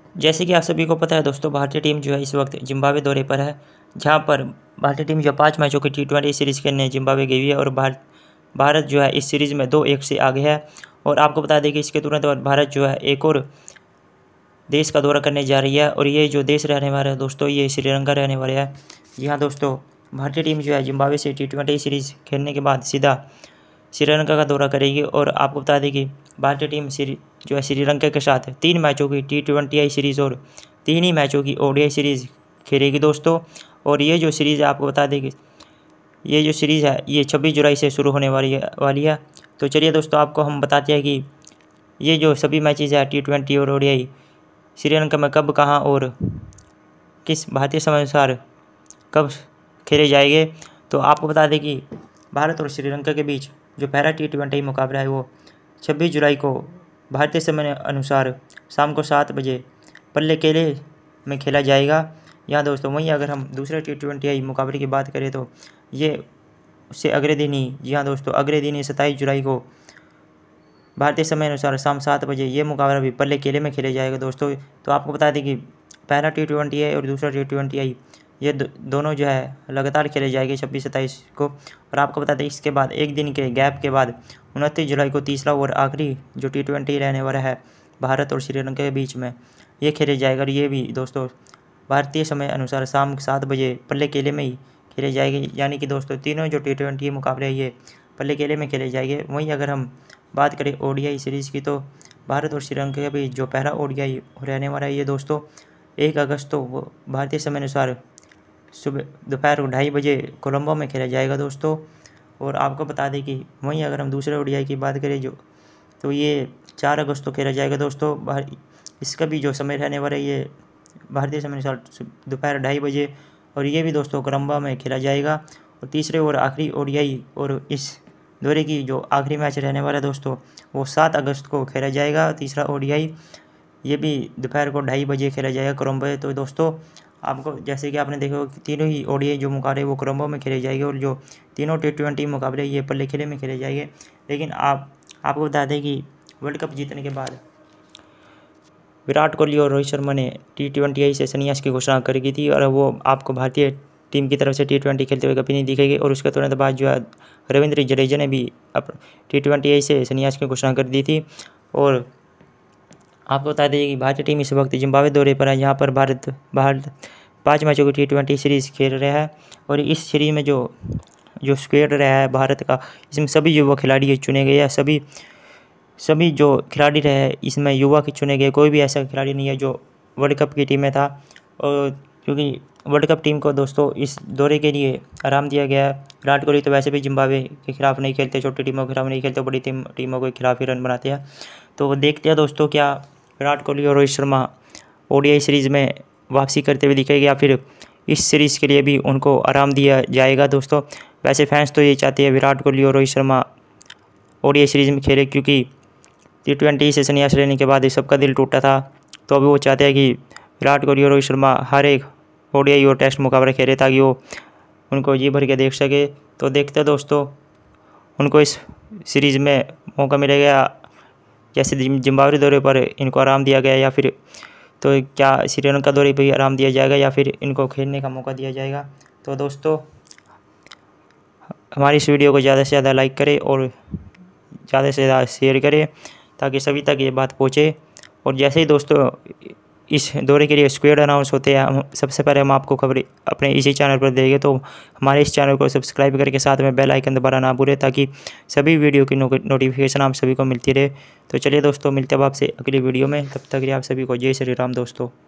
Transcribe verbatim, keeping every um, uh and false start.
जैसे कि आप सभी को पता है दोस्तों, भारतीय टीम जो है इस वक्त जिम्बाब्वे दौरे पर है, जहां पर भारतीय टीम जो पाँच मैचों की टी ट्वेंटी सीरीज़ खेलने जिम्बाब्वे गई हुई है और भारत भारत जो है इस सीरीज़ में दो एक से आगे है। और आपको बता दें कि इसके तुरंत बाद भारत जो है एक और देश का दौरा करने जा रही है, और ये जो देश रहने वाला है दोस्तों, ये श्रीलंका रहने वाला है। जी हाँ दोस्तों, भारतीय टीम जो है जिम्बाब्वे से टी ट्वेंटी सीरीज़ खेलने के बाद सीधा श्रीलंका का दौरा करेगी। और आपको बता दें कि भारतीय टीम श्री जो है श्रीलंका के साथ तीन मैचों की टी ट्वेंटी आई सीरीज़ और तीन ही मैचों की ओडीआई सीरीज़ खेलेगी दोस्तों। और ये जो सीरीज़ है, आपको बता दें कि ये जो सीरीज़ है ये छब्बीस जुलाई से शुरू होने वाली है वाली है तो चलिए दोस्तों, आपको हम बताते हैं कि ये जो सभी मैचेज़ है टी ट्वेंटी और ओडीआई श्रीलंका में कब, कहाँ और किस भारतीय समय अनुसार कब खेले जाएंगे। तो आपको बता दें कि भारत और श्रीलंका के बीच जो पहला टी ट्वेंटी मुकाबला है वो छब्बीस जुलाई को भारतीय समय अनुसार शाम को सात बजे पल्ले केले में खेला जाएगा। यहाँ दोस्तों, वहीं अगर हम दूसरे टी ट्वेंटी आई मुकाबले की बात करें तो ये उससे अगले दिन ही, जी हाँ दोस्तों, अगले दिन ही सत्ताईस जुलाई को भारतीय समय अनुसार शाम सात बजे ये मुकाबला भी पल्ले केले में खेले जाएगा दोस्तों। तो आपको बता दें कि पहला टी ट्वेंटी आई और दूसरा टी ट्वेंटी आई ये दो, दोनों जो है लगातार खेले जाएंगे छब्बीस सत्ताईस को। और आपको बता दें इसके बाद एक दिन के गैप के बाद उनतीस जुलाई को तीसरा और आखिरी जो टी ट्वेंटी रहने वाला है भारत और श्रीलंका के बीच में ये खेले जाएगा। और ये भी दोस्तों भारतीय समय अनुसार शाम सात बजे पल्ले केले में ही खेले जाएंगे। यानी कि दोस्तों तीनों जो टी ट्वेंटी मुकाबले हैं ये पल्ले केले में खेले जाएंगे। वहीं अगर हम बात करें ओडीआई सीरीज़ की, तो भारत और श्रीलंका के बीच जो पहला ओडीआई रहने वाला है ये दोस्तों एक अगस्त तो वो भारतीय समय अनुसार सुबह दोपहर ढाई बजे कोलंबो में खेला जाएगा दोस्तों। और आपको बता दें कि वहीं अगर हम दूसरे ओडीआई की बात करें जो, तो ये चार अगस्त को खेला जाएगा दोस्तों। इसका भी जो समय रहने वाला है ये भारतीय समय अनुसार दोपहर ढाई बजे, और ये भी दोस्तों कोलंबो में खेला जाएगा। और तीसरे और आखिरी ओडीआई और इस दौरे की जो आखिरी मैच रहने वाला है दोस्तों वो सात अगस्त को खेला जाएगा। तीसरा ओडीआई ये भी दोपहर को ढाई बजे खेला जाएगा कोलंबो। तो दोस्तों आपको जैसे कि आपने देखा कि तीनों ही ओडीआई जो मुकाबले वो कोलंबो में खेले जाएंगे, और जो तीनों टी ट्वेंटी मुकाबले ये पल्ले खेले में खेले जाएंगे। लेकिन आप आपको बता दें कि वर्ल्ड कप जीतने के बाद विराट कोहली और रोहित शर्मा ने टी ट्वेंटी आई से संन्यास की घोषणा कर की थी, और वो आपको भारतीय टीम की तरफ से टी ट्वेंटी खेलते हुए कभी नहीं दिखेगी। और उसके तुरंत बाद जो है रविंद्र जडेजा ने भी अब टी ट्वेंटी आई से संन्यास की घोषणा कर दी थी। और आपको बता दें कि भारतीय टीम इस वक्त जिम्बाब्वे दौरे पर है, यहाँ पर भारत भारत पाँच मैचों की टी ट्वेंटी सीरीज़ खेल रहा है। और इस सीरीज़ में जो जो स्क्वाड रहा है भारत का, इसमें सभी युवा खिलाड़ी चुने गए हैं। सभी सभी जो खिलाड़ी रहे इसमें युवा के चुने गए, कोई भी ऐसा खिलाड़ी नहीं है जो वर्ल्ड कप की टीम में था। और क्योंकि वर्ल्ड कप टीम को दोस्तों इस दौरे के लिए आराम दिया गया है। विराट कोहली तो वैसे भी जिम्बाब्वे के खिलाफ नहीं खेलते, छोटी टीमों के खिलाफ नहीं खेलते, बड़ी टीम टीमों के खिलाफ ही रन बनाते हैं। तो देखते हैं दोस्तों क्या विराट कोहली और रोहित शर्मा ओडीआई सीरीज़ में वापसी करते हुए दिखेंगे, या फिर इस सीरीज़ के लिए भी उनको आराम दिया जाएगा दोस्तों। वैसे फैंस तो ये चाहते हैं विराट कोहली और रोहित शर्मा ओडीआई सीरीज़ में खेले, क्योंकि टी ट्वेंटी से संन्यास लेने के बाद सबका दिल टूटा था। तो अभी वो चाहते हैं कि विराट कोहली और रोहित शर्मा हर एक ओडीआई और टेस्ट मुकाबला खेले, ताकि वो उनको जी भर के देख सके। तो देखते हैं दोस्तों उनको इस सीरीज़ में मौका मिलेगा, जैसे जिम्बाब्वे दौरे पर इनको आराम दिया गया, या फिर तो क्या श्रीलंका दौरे पर भी आराम दिया जाएगा, या फिर इनको खेलने का मौका दिया जाएगा। तो दोस्तों हमारी इस वीडियो को ज़्यादा से ज़्यादा लाइक करें और ज़्यादा से ज़्यादा शेयर करें, ताकि सभी तक ये बात पहुँचे। और जैसे ही दोस्तों इस दौरे के लिए स्क्वाड अनाउंस होते हैं, हम सबसे पहले हम आपको खबर अपने इसी चैनल पर देंगे। तो हमारे इस चैनल को सब्सक्राइब करके साथ में बेल आइकन दबाना ना भूलें, ताकि सभी वीडियो की नोटिफिकेशन आप सभी को मिलती रहे। तो चलिए दोस्तों, मिलते हैं आपसे अगली वीडियो में। तब तक के लिए आप सभी को जय श्री राम दोस्तों।